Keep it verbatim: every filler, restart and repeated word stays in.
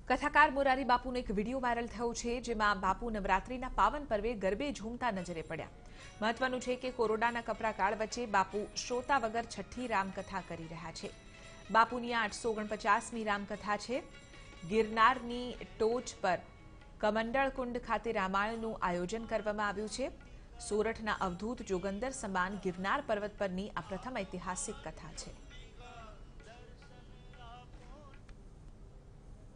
કથાકાર મોરારી બાપુનો એક વિડીયો વાયરલ થયો છે, જેમાં બાપુ નવરાત્રીના પાવન પર્વે ગરબે ઝૂમતા નજરે પડ્યા. મહત્વનું છે કે કોરોનાના કપરા કાળ વચ્ચે બાપુ શ્રોતા વગર છઠ્ઠી રામકથા કરી રહ્યા છે. બાપુની આઠસો ઓગણપચાસમી રામકથા છે. ગિરનારની ટોચ પર કમંડળ કુંડ ખાતે રામાયણનું આયોજન કરવામાં આવ્યું છે. સોરઠના અવધૂત જોગંદર સમાન ગિરનાર પર્વત પરની આ પ્રથમ ઐતિહાસિક કથા છે.